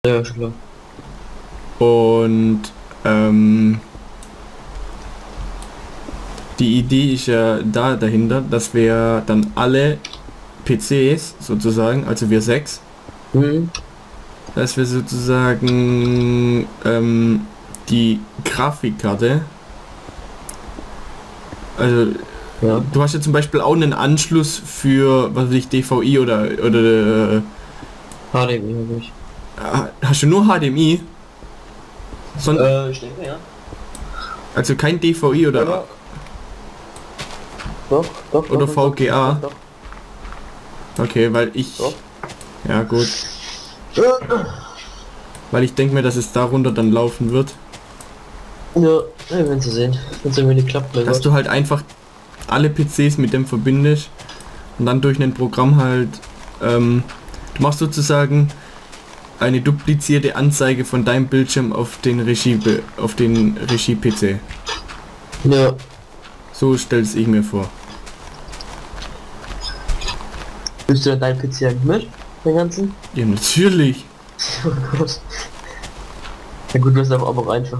Ja, schon klar. Und die Idee ist ja dahinter, dass wir dann alle PCs sozusagen, also wir 6, Mhm. dass wir sozusagen die Grafikkarte, also Ja. du hast ja zum Beispiel auch einen Anschluss für, was weiß ich, DVI oder HDMI habe ich. hast du nur HDMI? Ich denke, ja. Also kein DVI oder Ja. Doch, doch. Oder doch, VGA? Doch, Okay, weil ich... doch. Ja gut. Weil ich denke mir, dass es darunter dann laufen wird. Ja, wir werden sie sehen. Wenn es irgendwie nicht klappt, mein Dass Gott. du halt einfach alle PCs mit dem verbindest und dann durch ein Programm halt... du machst sozusagen eine duplizierte Anzeige von deinem Bildschirm auf den Regie-PC. Ja. So stell's ich mir vor. Bist du denn dein PC eigentlich mit? Den ganzen? Ja, natürlich. Oh Gott. Ja gut, du hast aber auch einfach.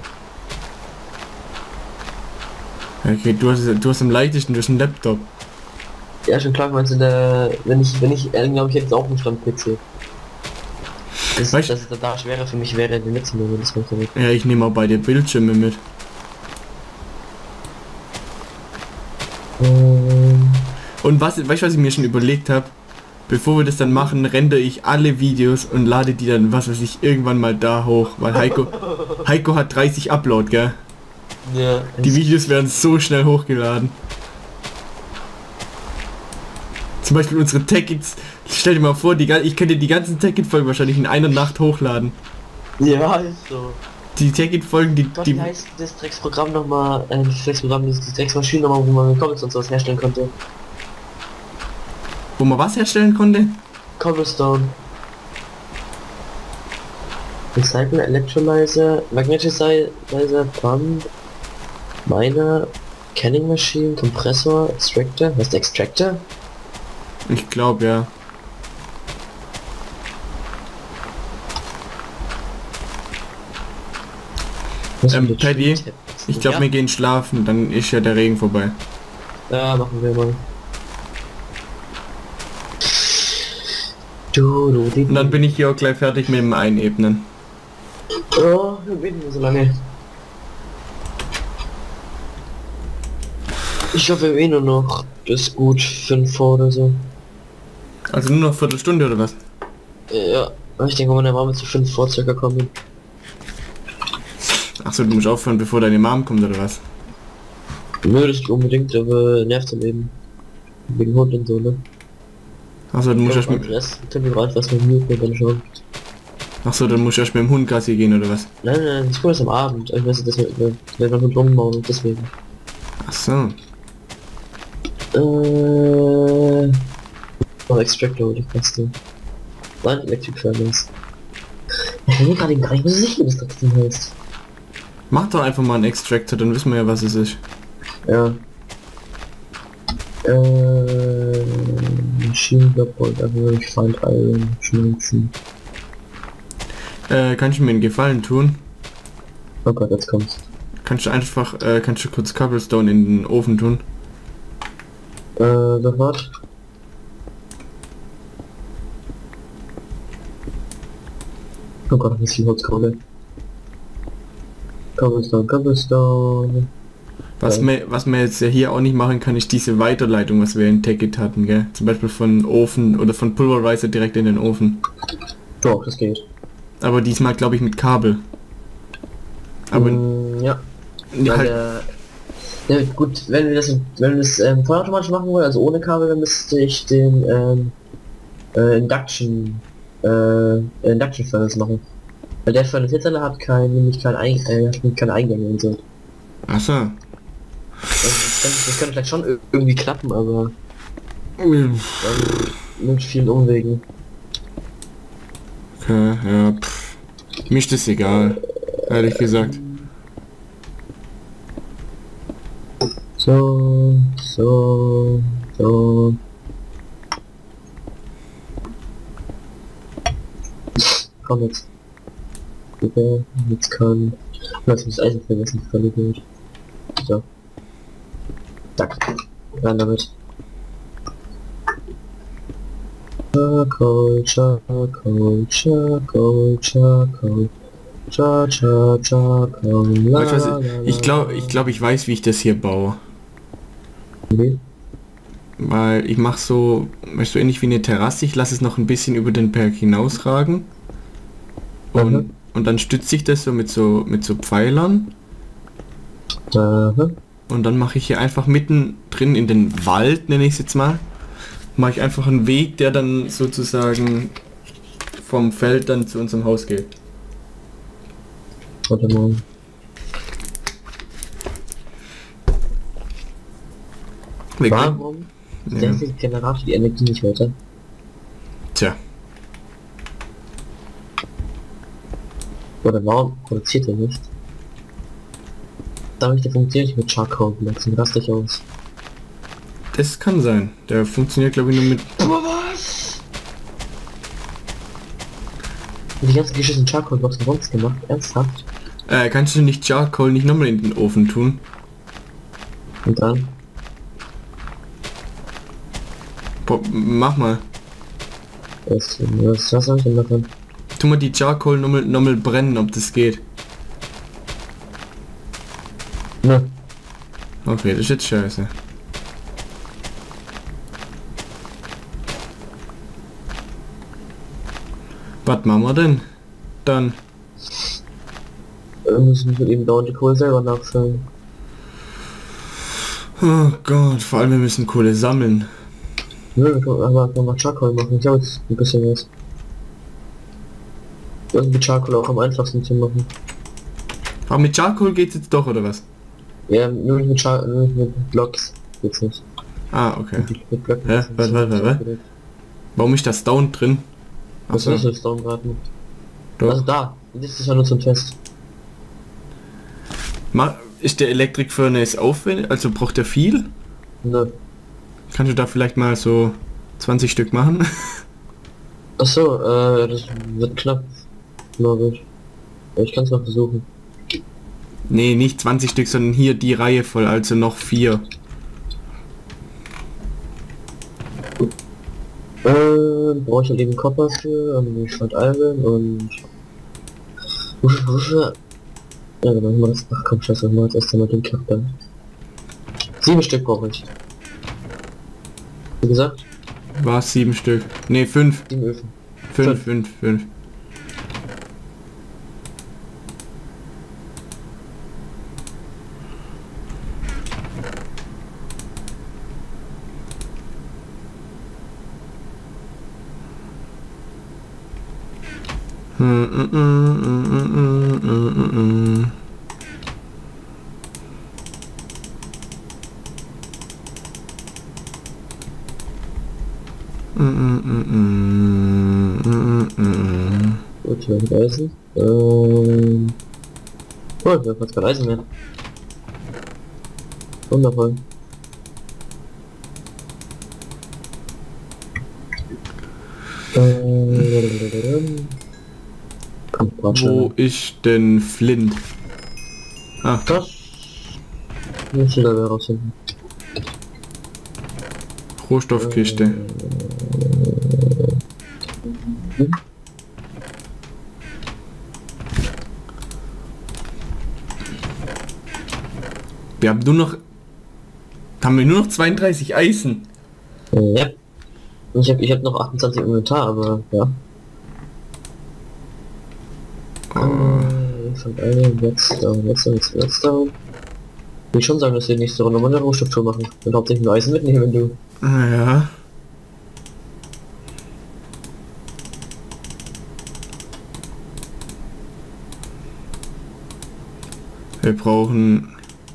Okay, du hast am leichtesten durch einen Laptop. Ja, schon klar, meinst du, wenn ich, glaube ich, jetzt auch einen Stand-PC. Das, Weißt- dass es da schwerer für mich wäre, den mitzunehmen, das macht ja nicht. Ja, ich nehme auch beide Bildschirme mit. Und weißt du, was ich mir schon überlegt habe? Bevor wir das dann machen, rendere ich alle Videos und lade die dann, was weiß ich, irgendwann mal da hoch. Weil Heiko hat 30 Upload, gell? Ja. Die Videos werden so schnell hochgeladen. Zum Beispiel unsere Tech-Its. Stell dir mal vor, ich könnte die ganzen Tech-It-Folgen wahrscheinlich in einer Nacht hochladen. Ja, ist so. Die Tech-It-Folgen, Gott, wie heißt das Drecksprogramm nochmal, das Drecksprogramm, die Drecksmaschine nochmal, wo man mit Comics und sowas herstellen konnte? wo man was herstellen konnte? Cobblestone. Recycle, Electrolyzer, Magnetizer, Pump, Miner, Canning Machine, Kompressor, Extractor. Was ist der Extractor? Ich glaube, ja. Paddy, ich glaube, wir gehen schlafen, dann ist ja der Regen vorbei. Ja, machen wir mal. Du, Und dann bin ich hier auch gleich fertig mit dem Einebnen. Oh, wir beten so lange. Ich hoffe, wir nur noch bis gut 5 vor oder so. Also nur noch Viertelstunde oder was? Ja, ich denke, meine Mama zu 5 vor circa kommen. Achso, du musst aufhören, bevor deine Mom kommt oder was? Nö, das nicht unbedingt, aber nervt dann eben. Wegen Hund und so, ne? Achso, dann musst du erst mit... Können wir gerade was mit mir und dann schauen. Achso, dann musst du erst mit dem Hund Gassi gehen oder was? Nein, ich gucke das am Abend. Ich weiß nicht, dass wir noch mit rumbauen, deswegen. Achso. Oh, Extractor, die Kaste. Nein, Electric Furnace. Ich bin mir gerade gar nicht mehr so sicher, was das Ding heißt. Mach doch einfach mal einen Extractor, dann wissen wir ja, was es ist. Ja. Machine Blockbolt, also ich fand Iron Schmelzen. Kannst du mir einen Gefallen tun? Oh Gott, jetzt kommt's. Kannst du kurz Cobblestone in den Ofen tun? Sofort. Oh Gott, das ist die Holzkohle. Cobblestone. Was wir jetzt ja hier auch nicht machen kann, ist diese Weiterleitung, was wir in Tekkit hatten, gell? Zum Beispiel von Ofen oder von Pulverizer direkt in den Ofen. Doch, das geht. Aber diesmal glaube ich mit Kabel. Aber ja. halt, Ja gut, wenn wir das vollautomatisch machen wollen, also ohne Kabel, dann müsste ich den Induction Furnace machen. Weil der Furnace jetzt hat nämlich keine Eingänge und so. achso. Also das könnte vielleicht schon irgendwie klappen, aber dann mit vielen Umwegen. Okay, ja, mir ist das egal, ehrlich gesagt. So. komm jetzt. Okay, jetzt kann... Lass mich das Eisen vergessen, völlig gut. So. Zack. Rein damit. Charcoal, Charcoal, Charcoal, Charcoal. Charcoal. Weißt du was, ich glaube, ich weiß, wie ich das hier baue. Okay. Weil ich mache so, weißt du, ähnlich wie eine Terrasse, ich lasse es noch ein bisschen über den Berg hinausragen. Und dann stütze ich das so mit so Pfeilern. Und dann mache ich hier einfach mittendrin in den Wald, nenne ich es jetzt mal, mache ich einfach einen Weg, der dann sozusagen vom Feld dann zu unserem Haus geht. Warte mal. Warum setzt der Generator die Energie nicht weiter? Tja. Oder warum produziert er nicht? Damit der funktioniert nicht mit Charcoal Blocks und raste ich aus. Das kann sein. Der funktioniert glaube ich nur mit... Aber was? Die ganzen geschissenen Charcoal Blocks umsonst gemacht? Ernsthaft? Kannst du nicht Charcoal nicht nochmal in den Ofen tun? Und dann? Boah, mach mal. Was soll ich denn davon? Tu mal die Charcoal nochmal brennen, ob das geht. Ne. Okay, das ist jetzt scheiße. Was machen wir denn? Dann. Müssen wir eben dauernd die Kohle selber nachfüllen. Oh Gott, vor allem wir müssen Kohle sammeln. Nö, wir können einfach mal Charcoal machen. Ich glaube jetzt ein bisschen was. Irgendwie Charcoal auch am einfachsten zu machen. Aber mit Charcoal geht's jetzt doch, oder was? Ja, nur nicht mit Blocks geht's nicht. Ah, okay. Mit Blöcken. Hä? Was? Warum ist das Down drin? Was Achso. ist das Down gerade? Doch. Also da, das ist ja nur zum Test. Ist der Electric Furnace aufwendig? Also braucht er viel? Nö. Kannst du da vielleicht mal so 20 Stück machen? Achso, das wird knapp, glaube ich. Ich kann es noch versuchen. Nee, nicht 20 Stück, sondern hier die Reihe voll, also noch 4. Brauche ich halt eben Copper für, ich halt Iron und... Wofür? Ja genau, ich mach das... Ach komm, scheiße, ich mach jetzt erst einmal den Kack dann. 7 Stück brauche ich. Wie gesagt? War 7 Stück. Nee, 5. 7 Öfen. 5. Gut, wir haben Eisen. Oh, wir haben jetzt kein Eisen mehr. Wundervoll. Komm, Wo ist denn Flint? Ah, das muss ich da wieder rausfinden. Rohstoffkiste. Wir haben nur noch... Haben wir nur noch 32 Eisen? Ja. Ich hab noch 28 im Inventar, aber ja. Jetzt down. Ich will schon sagen, dass wir nächste Runde mal eine Rohstofftour machen. Und hauptsächlich nur Eisen mitnehmen, wenn du. Ja. Wir brauchen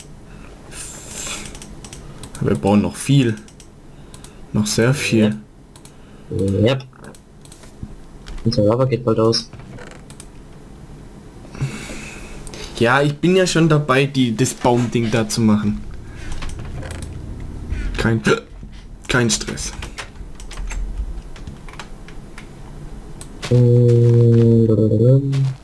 noch viel. Noch sehr viel. Ja. Unser Lava geht bald aus. Ja, ich bin ja schon dabei, das Baumding da zu machen. Kein Stress. Äh,